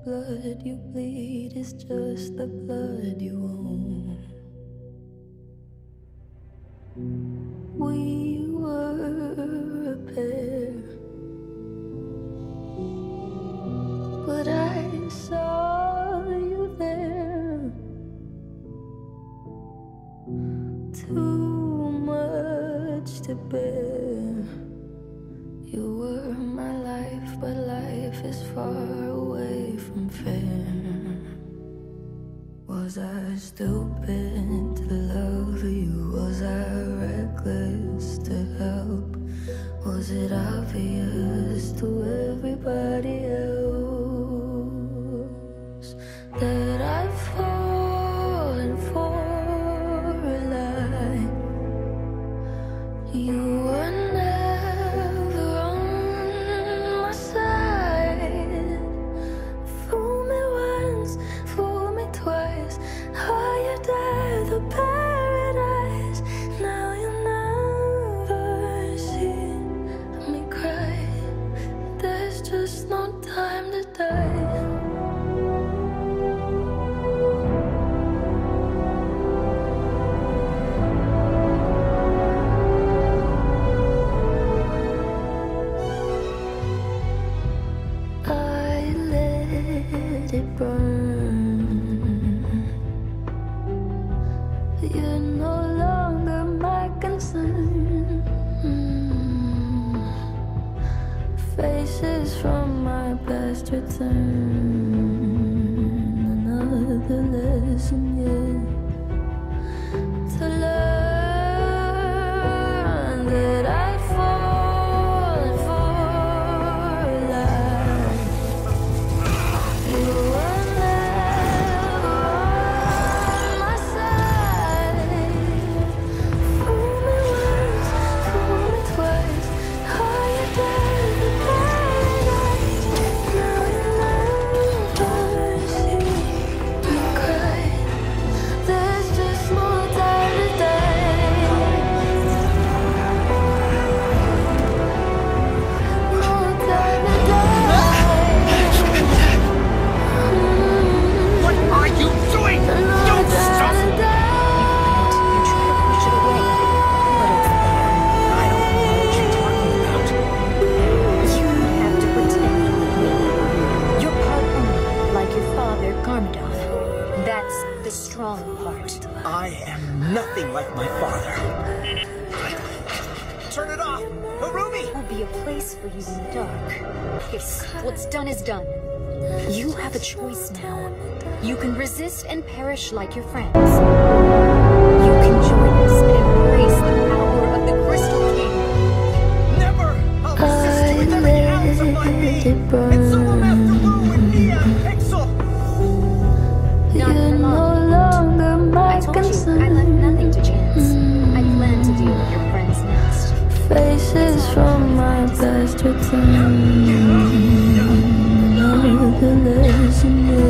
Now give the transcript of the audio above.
blood you bleed is just the blood you own. We were a pair, but I saw you there. Too much to bear. You were my life, but life is far away from fair. Was I stupid to love you? Was I reckless to help? Was it obvious to everybody else that I've fallen for a lie? You were never on my side. Fool me once, fool me twice. Higher the paradise. Now you'll never see me cry. There's just no time to die. It burn. You're no longer my concern. Faces from my past return. Another lesson yet to learn that I'd fallen for a lie. You were never on my side. Fool me once, fool me twice. Higher than the paradise. Now you'll never see me cry. There's just no time to die. No time to die. What are you doing? Don't stop! You try to push it away, but it's there. I don't know what you're talking about. You don't have to pretend with me. You're part owner, like your father, Garmadon. That's the strong part. I am nothing like my father. Turn it off! Harumi! There'll be a place for you in the dark. Yes, what's done is done. You have a choice now. You can resist and perish like your friends. You can join us and embrace the power of the Crystal King. Never! I'll resist you with every ounce of my being! It burn. And so will Master Wu with Mia and Pixel! Not You're for no long. longer my I told you, concern. I left nothing to chance. I plan to deal with your friends next. Faces from my past return. Another lesson.